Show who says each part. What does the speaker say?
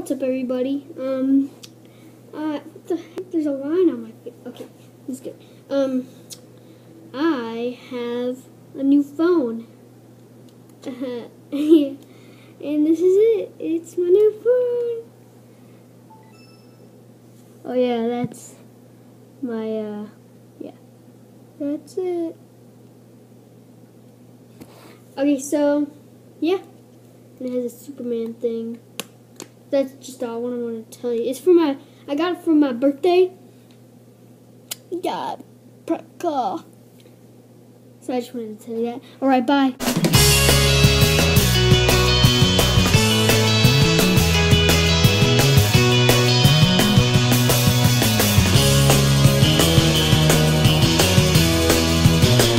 Speaker 1: what's up, everybody? What the heck? There's a line on my face. Okay, this is good. I have a new phone. And this is it. It's my new phone. Oh yeah, that's my, yeah. That's it. Okay, so, yeah. And it has a Superman thing. That's just all I want to tell you. It's for I got it for my birthday. Yeah, pretty cool. So I just wanted to tell you that. Alright, bye.